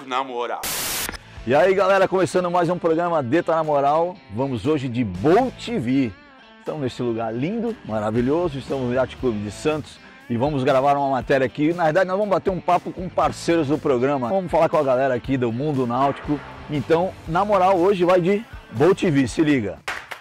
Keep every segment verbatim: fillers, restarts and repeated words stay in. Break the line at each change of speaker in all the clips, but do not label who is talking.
na moral.
E aí galera, começando mais um programa Deta na Moral. Vamos hoje de Boat T V. Estamos nesse lugar lindo, maravilhoso, estamos no Yacht Clube de Santos e vamos gravar uma matéria aqui. Na verdade nós vamos bater um papo com parceiros do programa. Vamos falar com a galera aqui do mundo náutico. Então, na moral, hoje vai de Boat T V, se liga.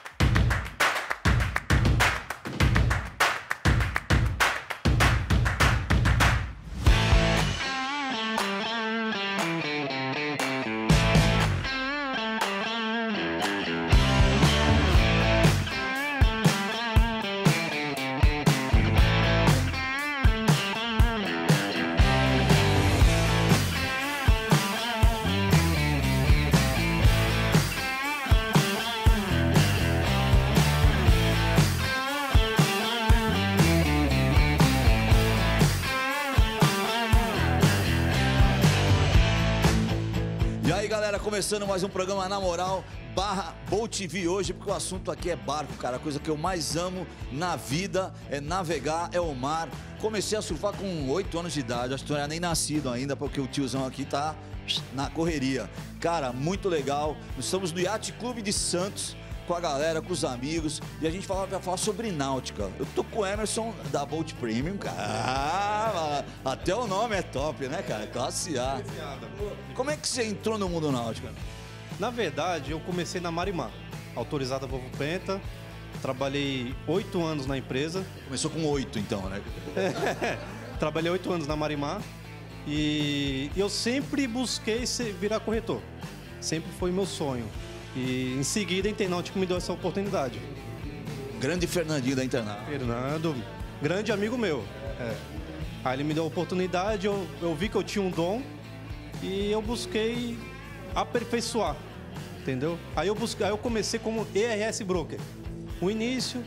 Começando mais um programa Na Moral barra Boat T V hoje, porque o assunto aqui é barco, cara. A coisa que eu mais amo na vida é navegar, é o mar. Comecei a surfar com oito anos de idade, acho que não era nem nascido ainda, porque o tiozão aqui tá na correria. Cara, muito legal. Nós estamos no Yacht Clube de Santos, com a galera, com os amigos, e a gente vai falar sobre náutica. Eu tô com o Emerson da Boat Premium, cara. Ah, até o nome é top, né, cara? Classe A. Como é que você entrou no mundo náutico?
Na verdade, eu comecei na Marimar, autorizada Volvo Penta. Trabalhei oito anos na empresa.
Começou com oito, então, né?
É, trabalhei oito anos na Marimar e eu sempre busquei ser, virar corretor. Sempre foi meu sonho. E em seguida a Internautica me deu essa oportunidade.
Grande Fernandinho da Internautica.
Fernando, grande amigo meu. É. Aí ele me deu a oportunidade, eu, eu vi que eu tinha um dom e eu busquei aperfeiçoar, entendeu? Aí eu, busquei, aí eu comecei como E R S Broker, o início,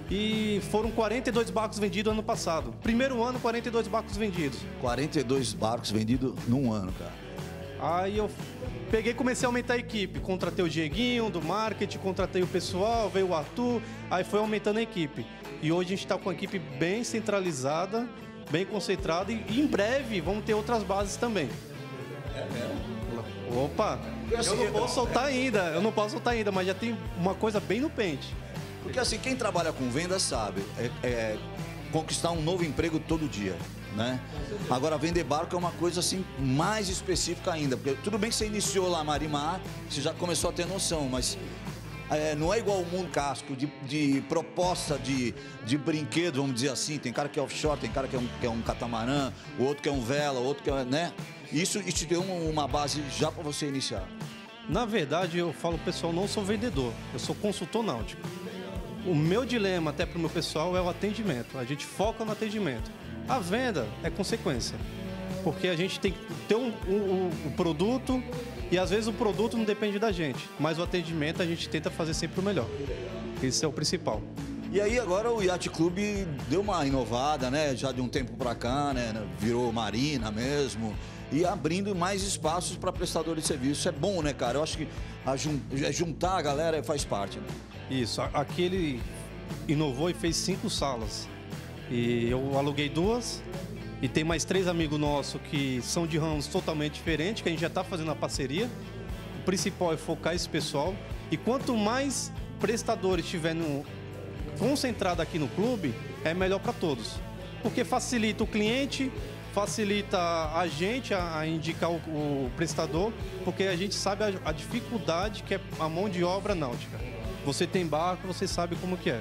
e foram quarenta e dois barcos vendidos ano passado. Primeiro ano, quarenta e dois barcos vendidos.
quarenta e dois barcos vendidos num ano, cara.
Aí eu peguei e comecei a aumentar a equipe. Contratei o Dieguinho do marketing, contratei o pessoal, veio o Arthur, aí foi aumentando a equipe. E hoje a gente está com uma equipe bem centralizada, bem concentrada e, e em breve vamos ter outras bases também.
É mesmo?
Opa, eu
assim,
não posso soltar ainda, eu não posso soltar ainda, mas já tem uma coisa bem no pente.
Porque assim, quem trabalha com venda sabe, é, é conquistar um novo emprego todo dia. Né? Agora, vender barco é uma coisa assim mais específica ainda, porque tudo bem que você iniciou lá Marimar, você já começou a ter noção, mas é, não é igual o mundo casco de, de proposta de, de brinquedo, vamos dizer assim. Tem cara que é offshore, tem cara que é um, que é um catamarã, o outro que é um vela, o outro que é, né? Isso, isso te deu uma base já para você iniciar.
Na verdade, eu falo, pessoal, não sou vendedor, eu sou consultor náutico. O meu dilema até para o meu pessoal é o atendimento, a gente foca no atendimento. A venda é consequência, porque a gente tem que ter um, um, um produto e às vezes o produto não depende da gente, mas o atendimento a gente tenta fazer sempre o melhor. Esse é o principal.
E aí agora o Yacht Clube deu uma inovada, né? Já de um tempo pra cá, né? Virou marina mesmo e abrindo mais espaços para prestadores de serviço. Isso é bom, né, cara? Eu acho que a jun... juntar a galera faz parte, né?
Isso, aqui ele inovou e fez cinco salas. E eu aluguei duas e tem mais três amigos nossos que são de ramos totalmente diferentes, que a gente já está fazendo a parceria. O principal é focar esse pessoal. E quanto mais prestadores tiver no, concentrado aqui no clube, é melhor para todos. Porque facilita o cliente, facilita a gente a, a indicar o, o prestador, porque a gente sabe a, a dificuldade que é a mão de obra náutica. Você tem barco, você sabe como que é.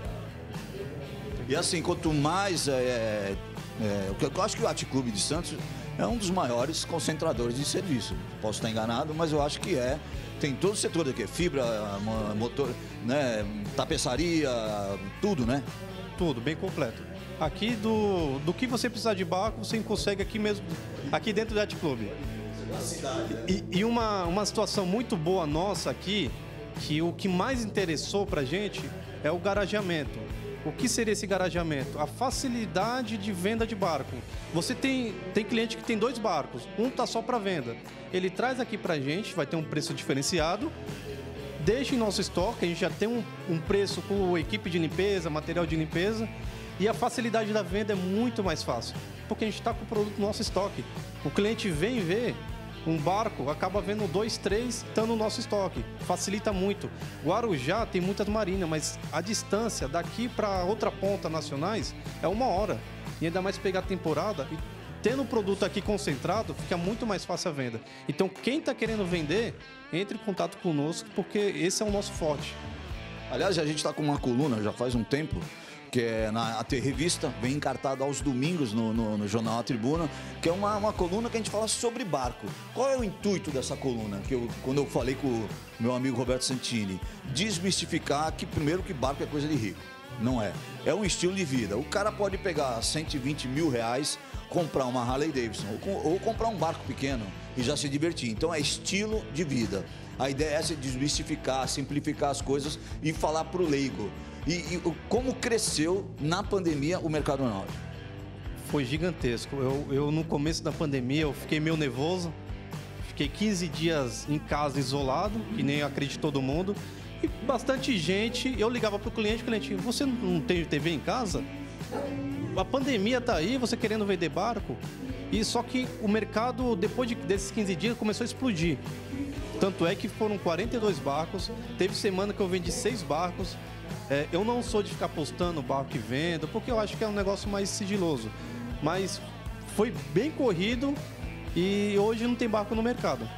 E assim, quanto mais... É, é, eu acho que o Yacht Clube de Santos é um dos maiores concentradores de serviço. Posso estar enganado, mas eu acho que é. Tem todo o setor aqui, fibra, motor, né, tapeçaria, tudo, né?
Tudo, bem completo. Aqui, do, do que você precisar de barco, você consegue aqui mesmo, aqui dentro do Yacht Clube. E, e uma, uma situação muito boa nossa aqui, que o que mais interessou pra gente é o garageamento. O que seria esse garageamento? A facilidade de venda de barco. Você tem, tem cliente que tem dois barcos, um tá só para venda. Ele traz aqui pra gente, vai ter um preço diferenciado, deixa em nosso estoque, a gente já tem um, um preço com equipe de limpeza, material de limpeza, e a facilidade da venda é muito mais fácil, porque a gente está com o produto no nosso estoque. O cliente vem ver um barco acaba vendo dois, três, estando no nosso estoque. Facilita muito. Guarujá tem muitas marinas, mas a distância daqui para outra ponta nacionais é uma hora. E ainda mais pegar a temporada, e tendo o produto aqui concentrado, fica muito mais fácil a venda. Então, quem está querendo vender, entre em contato conosco, porque esse é o nosso forte.
Aliás, a gente está com uma coluna já faz um tempo, que é na a revista, vem encartada aos domingos no, no, no jornal A Tribuna, que é uma, uma coluna que a gente fala sobre barco. Qual é o intuito dessa coluna? Que eu, quando eu falei com o meu amigo Roberto Santini, desmistificar que primeiro que barco é coisa de rico. Não é. É um estilo de vida. O cara pode pegar cento e vinte mil reais, comprar uma Harley Davidson ou, ou comprar um barco pequeno e já se divertir. Então é estilo de vida. A ideia é essa, desmistificar, simplificar as coisas e falar para o leigo. E, e como cresceu na pandemia o mercado náutico?
Foi gigantesco. Eu, eu, no começo da pandemia, eu fiquei meio nervoso. Fiquei quinze dias em casa isolado, que nem acredito todo mundo. E bastante gente, eu ligava pro cliente, cliente, você não tem T V em casa? A pandemia tá aí, você querendo vender barco? E só que o mercado, depois de, desses quinze dias, começou a explodir. Tanto é que foram quarenta e dois barcos, teve semana que eu vendi seis barcos. É, eu não sou de ficar postando o barco que vendo, porque eu acho que é um negócio mais sigiloso. Mas foi bem corrido e hoje não tem barco no mercado.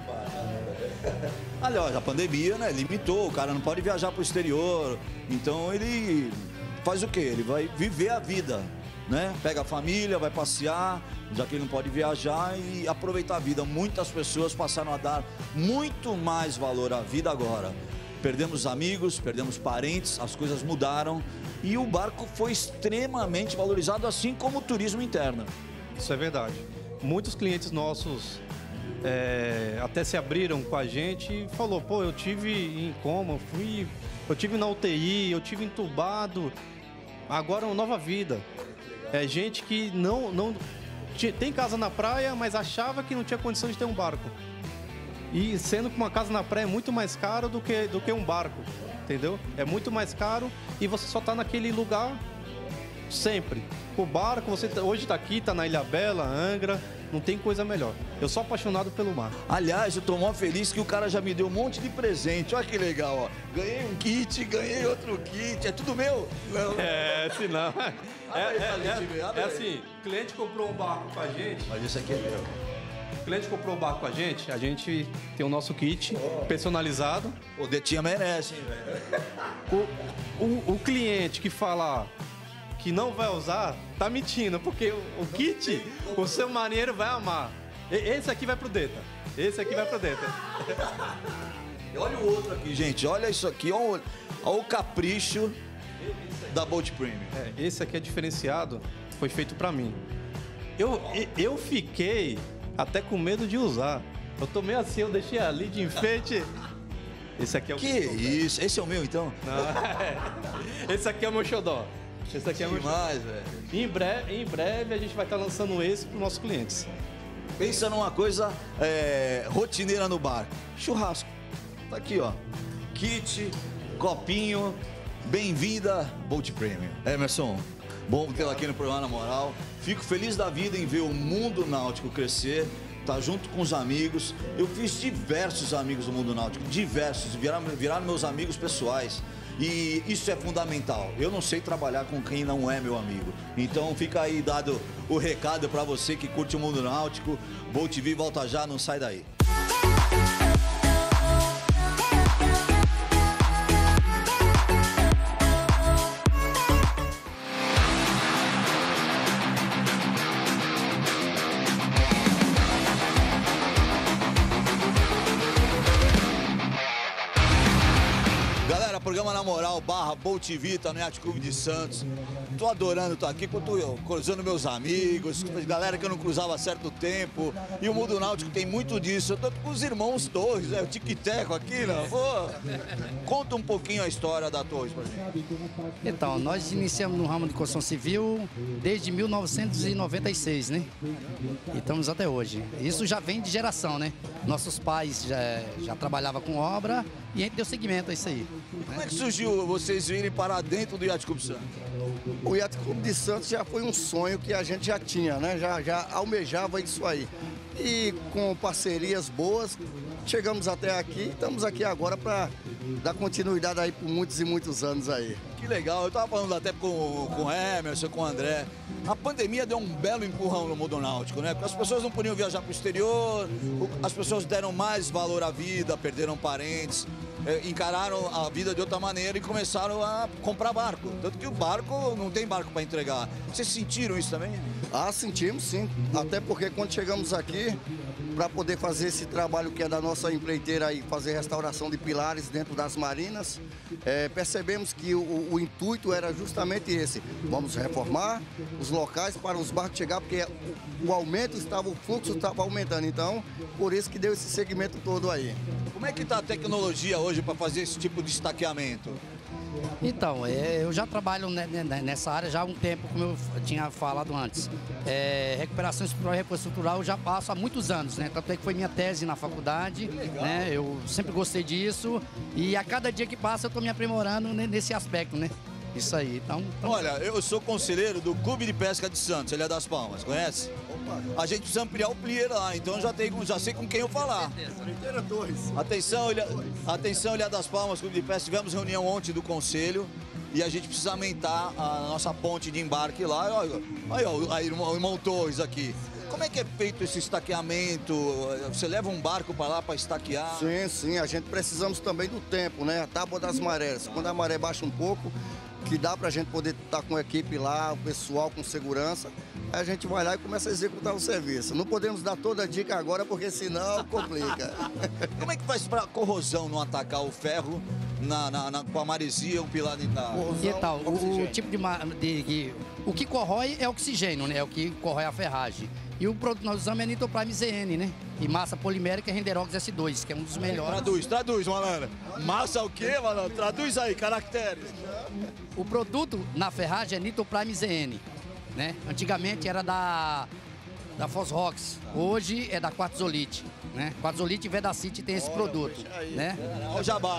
Aliás, a pandemia, né, limitou, o cara não pode viajar para o exterior, então ele faz o quê? Ele vai viver a vida, né? Pega a família, vai passear, já que ele não pode viajar e aproveitar a vida. Muitas pessoas passaram a dar muito mais valor à vida agora. Perdemos amigos, perdemos parentes, as coisas mudaram e o barco foi extremamente valorizado, assim como o turismo interno.
Isso é verdade. Muitos clientes nossos é, até se abriram com a gente e falou, pô, eu tive em coma, fui, eu tive na U T I, eu tive entubado, agora é uma nova vida. É gente que não, não tinha, tem casa na praia, mas achava que não tinha condição de ter um barco. E sendo que uma casa na praia é muito mais caro do que, do que um barco, entendeu? É muito mais caro e você só tá naquele lugar sempre. O barco, você hoje está aqui, está na Ilhabela, Angra, não tem coisa melhor. Eu sou apaixonado pelo mar.
Aliás, eu tô mó feliz que o cara já me deu um monte de presente. Olha que legal, ó. Ganhei um kit, ganhei outro kit. É tudo meu?
Não. É, se não. É, é, é, é assim, o cliente comprou um barco com a gente.
Mas esse aqui é meu.
O cliente comprou um barco com a gente, a gente tem o nosso kit oh. personalizado.
O Detinha merece, hein, velho?
O, o, o cliente que fala que não vai usar, tá mentindo, porque o, o kit, o seu marinheiro vai amar. E, esse aqui vai pro Deta. Esse aqui vai pro Deta.
Olha o outro aqui, gente. Olha isso aqui. Olha, olha o capricho da Boat Premium.
É, esse aqui é diferenciado, foi feito pra mim. Eu, eu fiquei até com medo de usar. Eu tô meio assim, eu deixei ali de enfeite. Esse aqui é o
que isso? Esse é o meu, então?
Não, esse aqui é o meu xodó. Esse aqui é o meu
demais, velho.
Em breve, em breve a gente vai estar lançando esse para os nossos clientes.
Pensa numa coisa é, rotineira no bar. Churrasco. Tá aqui, ó. Kit, copinho. Bem-vinda, Boat Premium. Emerson, bom tê-la aqui no programa Na Moral. Fico feliz da vida em ver o mundo náutico crescer, tá junto com os amigos. Eu fiz diversos amigos do mundo náutico, diversos, viraram, viraram meus amigos pessoais. E isso é fundamental. Eu não sei trabalhar com quem não é meu amigo. Então fica aí dado o recado para você que curte o mundo náutico. Boat V volta já, não sai daí. Programa Na Moral, barra Boat V, tá no Yacht Clube de Santos. Tô adorando estar aqui, tô cruzando meus amigos, galera que eu não cruzava há certo tempo. E o mundo náutico tem muito disso. Eu tô com os irmãos Torres, é o Tic-Teco aqui, né? Pô, conta um pouquinho a história da Torres pra gente.
Então, nós iniciamos no ramo de construção civil desde mil novecentos e noventa e seis, né? E estamos até hoje. Isso já vem de geração, né? Nossos pais já, já trabalhavam com obra e a gente deu seguimento a isso aí.
Como é que surgiu vocês virem parar dentro do Yacht Clube de Santos?
O Yacht Clube de Santos já foi um sonho que a gente já tinha, né? Já, já almejava isso aí. e com parcerias boas, chegamos até aqui, estamos aqui agora para dar continuidade aí por muitos e muitos anos aí.
Que legal, eu estava falando até com, com o Emerson, com o André. A pandemia deu um belo empurrão no mundo náutico, né? Porque as pessoas não podiam viajar para o exterior, as pessoas deram mais valor à vida, perderam parentes, encararam a vida de outra maneira e começaram a comprar barco. Tanto que o barco, não tem barco para entregar. Vocês sentiram isso também?
Ah, sentimos sim. Até porque quando chegamos aqui, para poder fazer esse trabalho que é da nossa empreiteira aí, fazer restauração de pilares dentro das marinas, é, percebemos que o, o intuito era justamente esse. Vamos reformar os locais para os barcos chegar, porque o, o aumento estava, o fluxo estava aumentando. Então, por isso que deu esse segmento todo aí.
Como é que está a tecnologia hoje para fazer esse tipo de estaqueamento?
Então, é, eu já trabalho nessa área já há um tempo, como eu tinha falado antes. É, recuperação estrutural e reconstrutural eu já passo há muitos anos, né? Tanto é que foi minha tese na faculdade, né? Eu sempre gostei disso e a cada dia que passa eu estou me aprimorando nesse aspecto, né? Isso aí, então... então...
Olha, eu sou conselheiro do Clube de Pesca de Santos, Ilha das Palmas, conhece? A gente precisa ampliar o plier lá, então já, tem, já sei com quem eu falar. Atenção, Ilha, atenção, Ilha das Palmas, Clube de Pesca. Tivemos reunião ontem do conselho e a gente precisa aumentar a nossa ponte de embarque lá. Olha, olha aí, o irmão Torres aqui. Como é que é feito esse estaqueamento? Você leva um barco para lá para estaquear?
Sim, sim. A gente precisamos também do tempo, né? A tábua das marés. Quando a maré baixa um pouco, que dá para a gente poder estar com a equipe lá, o pessoal com segurança, aí a gente vai lá e começa a executar o serviço. Não podemos dar toda a dica agora, porque senão complica.
Como é que faz para corrosão não atacar o ferro na, na, na, com a maresia, o pilar de na...
E tal, o, o tipo de, de, de... O que corrói é oxigênio, né? É o que corrói a ferragem. E o produto que nós usamos é Nitoprime Z N, né? E massa polimérica Renderox S dois, que é um dos melhores.
Traduz, traduz, malandro. Massa o quê, malandro? Traduz aí, caracteres.
O produto na ferragem é Nitoprime Z N, né? Antigamente era da, da Fosrox, hoje é da Quartzolite, né? Quartzolite e Vedacity tem esse produto, né?
Olha o jabá.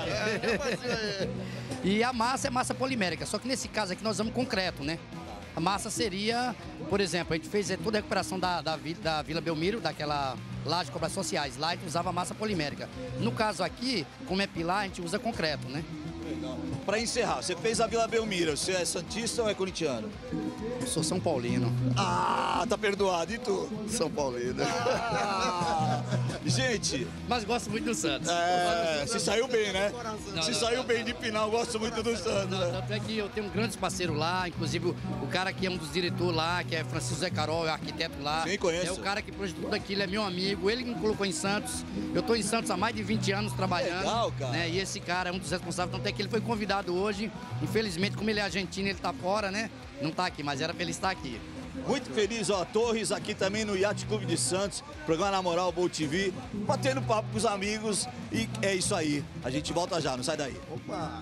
E a massa é massa polimérica, só que nesse caso aqui nós usamos concreto, né? A massa seria, por exemplo, a gente fez toda a recuperação da, da, da Vila Belmiro, daquela laje de cobras sociais. Lá a gente usava massa polimérica. No caso aqui, como é pilar, a gente usa concreto, né?
Para encerrar, você fez a Vila Belmiro, você é santista ou é corintiano?
Eu sou São Paulino.
Ah, tá perdoado. E tu?
São Paulino.
Ah, gente...
Mas gosto muito do Santos.
É, se saiu bem, né?
Não,
se
não,
saiu
não.
bem de final, gosto muito do Santos.
Não, tanto é que eu tenho um grande parceiro lá, inclusive o, o cara que é um dos diretores lá, que é Francisco Zé Carol, é arquiteto lá.
Sim, conheço.
É o cara que produz tudo aquilo, é meu amigo. Ele me colocou em Santos. Eu tô em Santos há mais de vinte anos trabalhando.
Legal, cara.
Né? E esse cara é um dos responsáveis, tanto é que ele foi convidado hoje. Infelizmente, como ele é argentino, ele tá fora, né? Não tá aqui, mas era pra ele estar aqui.
Muito feliz, ó, Torres aqui também no Yacht Clube de Santos, programa Na Moral, Bolt T V, batendo papo com os amigos e é isso aí. A gente volta já, não sai daí.
Opa!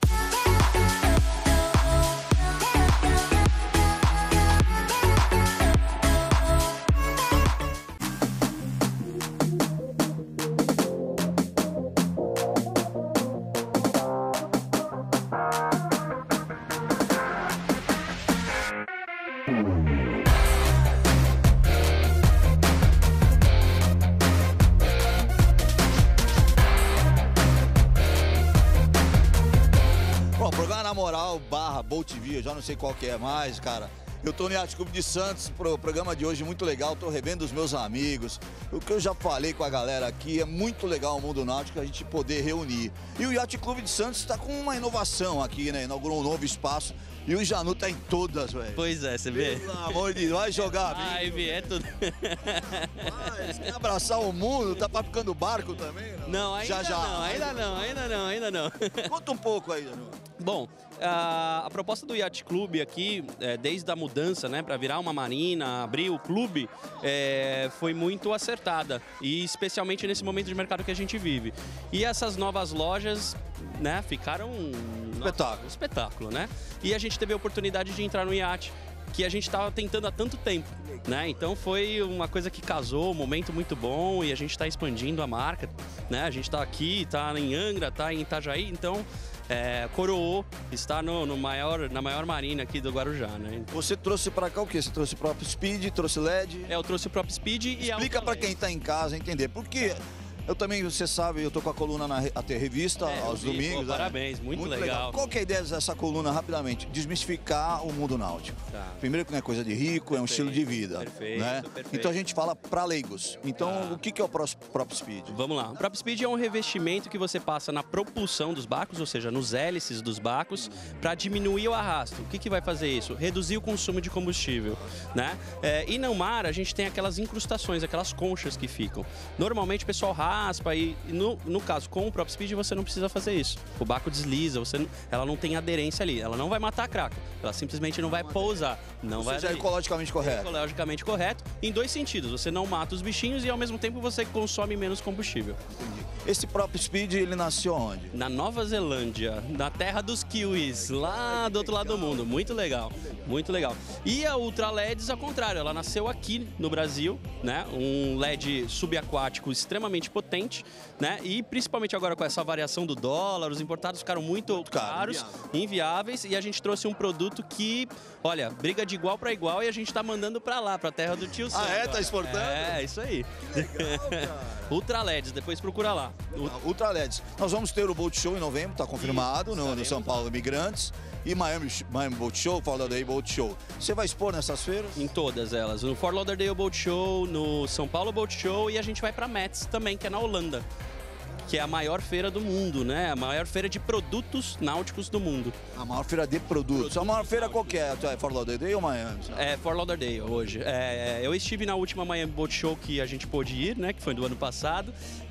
Moral barra Bolt T V, eu já não sei qual que é mais, cara. Eu tô no Yacht Clube de Santos, pro programa de hoje muito legal, tô revendo os meus amigos. O que eu já falei com a galera aqui, é muito legal o mundo náutico a gente poder reunir. E o Yacht Clube de Santos está com uma inovação aqui, né? Inaugurou um novo espaço e o Janu tá em todas, velho.
Pois é, você vê?
Pelo amor de Deus, vai jogar, viu?
Ai, vi, é tudo.
Mas quer abraçar o mundo, tá papicando barco também? Não,
não ainda
já, já.
não, ainda não, ainda não, ainda não.
Conta um pouco aí, Janu.
Bom, a, a proposta do Yacht Clube aqui, é, desde a mudança, né, para virar uma marina, abrir o clube, é, foi muito acertada. E especialmente nesse momento de mercado que a gente vive. E essas novas lojas, né, ficaram um
espetáculo.
espetáculo, né? E a gente teve a oportunidade de entrar no iate, que a gente estava tentando há tanto tempo, né? Então foi uma coisa que casou, um momento muito bom e a gente está expandindo a marca, né? A gente está aqui, está em Angra, está em Itajaí, então é, coroou, está no, no maior, na maior marina aqui do Guarujá, né?
Você trouxe pra cá o quê? Você trouxe o próprio Speed, trouxe L E D?
É, eu trouxe o próprio Speed e a
Explica pra quem tá em casa entender. Por quê? Eu também, você sabe, eu tô com a coluna na até revista,
É, eu
aos
vi,
domingos.
pô,
né?
parabéns, muito legal.
Qual que é a ideia dessa coluna, rapidamente? Desmistificar o mundo náutico.
Tá.
Primeiro que não é coisa de rico, é um estilo de vida.
Perfeito,
né?
perfeito.
Então a gente fala para leigos. Então
Tá.
o que que é o pró- próprio Speed?
Vamos lá. O próprio Speed é um revestimento que você passa na propulsão dos barcos, ou seja, nos hélices dos barcos, para diminuir o arrasto. O que, que vai fazer isso? Reduzir o consumo de combustível, né? É, e no mar a gente tem aquelas incrustações, aquelas conchas que ficam. Normalmente o pessoal raspa e no, no caso com o próprio Speed você não precisa fazer isso. O barco desliza, você não- ela não tem aderência ali, ela não vai matar a craca, ela simplesmente não vai pousar, não
Ou
vai
seja, é
aderir.
ecologicamente correto.
Ecologicamente correto, em dois sentidos. Você não mata os bichinhos e ao mesmo tempo você consome menos combustível.
Esse próprio Speed, ele nasceu onde?
Na Nova Zelândia, na terra dos kiwis, lá do outro lado do mundo. Muito legal, muito legal. E a Ultra L E Ds, ao contrário, ela nasceu aqui no Brasil, né? Um L E D subaquático extremamente potente, né? E principalmente agora com essa variação do dólar, os importados ficaram muito caros, inviáveis, e a gente trouxe um produto que, olha, briga de igual para igual e a gente tá mandando para lá, para a terra do tio Sam.
Ah, é? Tá
agora.
exportando?
É, isso aí. Ultra L E Ds, depois procura lá.
Ultra L E Ds. Nós vamos ter o Boat Show em novembro, tá confirmado,
Isso,
no, no
estaremos
São Paulo Imigrantes. E Miami, Miami Boat Show, Fort Lauderdale Boat Show. Você vai expor nessas feiras?
Em todas elas. No Fort Lauderdale Boat Show, no São Paulo Boat Show e a gente vai para Metz também, que é na Holanda. Que é a maior feira do mundo, né? A maior feira de produtos náuticos do mundo.
A maior feira de produtos. A maior feira qualquer. É Fort Lauderdale ou Miami?
É Fort Lauderdale hoje. É, eu estive na última Miami Boat Show que a gente pôde ir, né? Que foi do ano passado.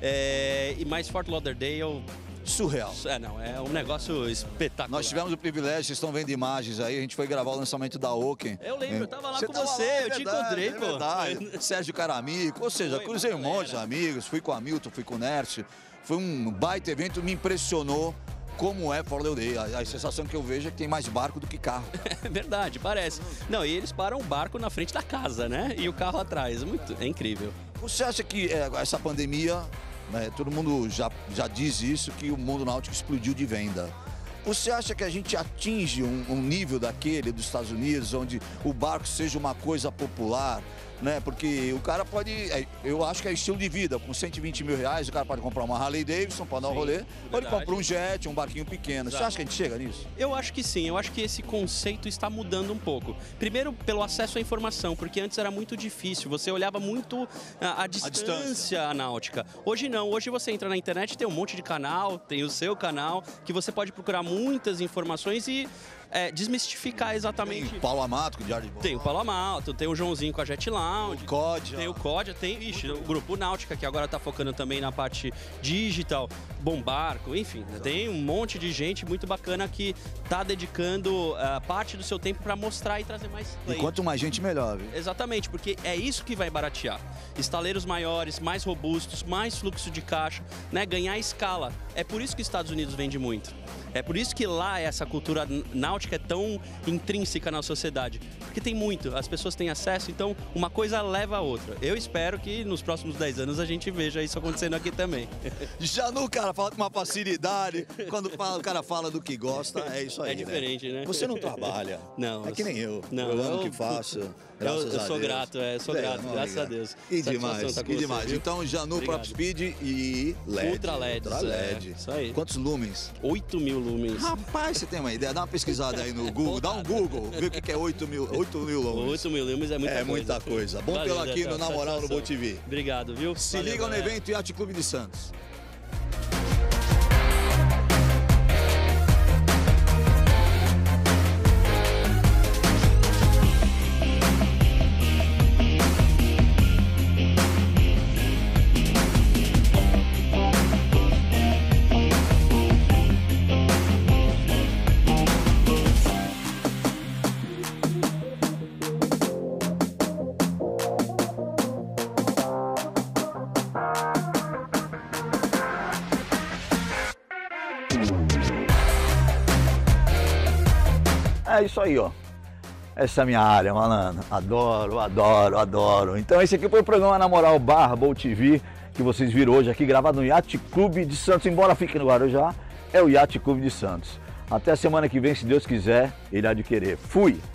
É, e mais Fort Lauderdale.
Surreal.
É, não, é um negócio espetacular.
Nós tivemos o privilégio, vocês estão vendo imagens aí, a gente foi gravar o lançamento da Oken.
Eu lembro, eu tava lá com
tava
você,
lá, é
eu te
verdade,
encontrei,
é
pô.
verdade. Sérgio Caramico, ou seja,
Foi,
cruzei um
galera.
monte de amigos, fui com o Hamilton, fui com o Nércio. Foi um baita evento, me impressionou como é Fort Lauderdale. A, a sensação que eu vejo é que tem mais barco do que carro.
É verdade, parece. Não, e eles param o barco na frente da casa, né? E o carro atrás. Muito, é incrível.
Você acha que é, essa pandemia, né, todo mundo já, já diz isso, que o mundo náutico explodiu de venda. Você acha que a gente atinge um, um nível daquele dos Estados Unidos, onde o barco seja uma coisa popular, né? Porque o cara pode, é, eu acho que é estilo de vida, com cento e vinte mil reais o cara pode comprar uma Harley Davidson para dar um
Sim,
rolê, ou ele
verdade.
compra um jet, um barquinho pequeno. Você
Exato.
acha que a gente chega nisso?
Eu acho que sim, eu acho que esse conceito está mudando um pouco. Primeiro, pelo acesso à informação, porque antes era muito difícil, você olhava muito a, a distância,
distância.
náutica. Hoje não, hoje você entra na internet, tem um monte de canal, tem o seu canal, que você pode procurar muitas informações e é, desmistificar exatamente.
Tem Paulo Amato com o Diário de Bordo.
Tem o Paulo Amato, tem o Joãozinho com a Jet Lounge.
O Códia.
Tem o Códia, tem ixi, o Grupo Náutica, que agora está focando também na parte digital, Bom Barco, enfim. Né? Tem um monte de gente muito bacana que está dedicando uh, parte do seu tempo para mostrar e trazer mais
E
play.
quanto mais gente, melhor, viu?
Exatamente, porque é isso que vai baratear. Estaleiros maiores, mais robustos, mais fluxo de caixa, né? Ganhar escala. É por isso que os Estados Unidos vende muito. É por isso que lá essa cultura náutica é tão intrínseca na sociedade. Porque tem muito, as pessoas têm acesso, então uma coisa leva a outra. Eu espero que nos próximos dez anos a gente veja isso acontecendo aqui também.
Já no cara fala com uma facilidade, quando fala, o cara fala do que gosta, é isso aí.
É diferente, né?
Você não trabalha.
Não.
É que nem eu.
Não,
eu amo o
eu-
que faço.
Eu,
Graças
eu
a
sou
Deus.
grato, é, eu sou
É,
grato,
não,
graças a
obrigado.
Deus.
E
Satisfação
demais,
tá com
e
você,
demais.
viu?
Então, já no
Obrigado.
Prop Speed e L E D.
Ultra L E Ds,
Ultra
é,
L E D.
isso aí.
Quantos lumens?
oito mil lumens.
Rapaz, você tem uma ideia? Dá uma pesquisada aí no Google, dá um Google, vê o que que é oito mil, oito mil lumens.
oito mil lumens é muita
É
coisa.
muita coisa. Bom
Valeu,
tê-lo aqui
Zé,
no Na Moral no
satisfação.
Boat T V.
Obrigado, viu?
Se
Valeu,
liga no
galera.
evento Yacht Clube de Santos. É isso aí, ó. Essa é a minha área, malandro. Adoro, adoro, adoro. Então esse aqui foi o programa Na Moral barra Boat T V, que vocês viram hoje aqui, gravado no Yacht Clube de Santos. Embora fique no Guarujá, é o Yacht Clube de Santos. Até a semana que vem, se Deus quiser, ele há de querer. Fui!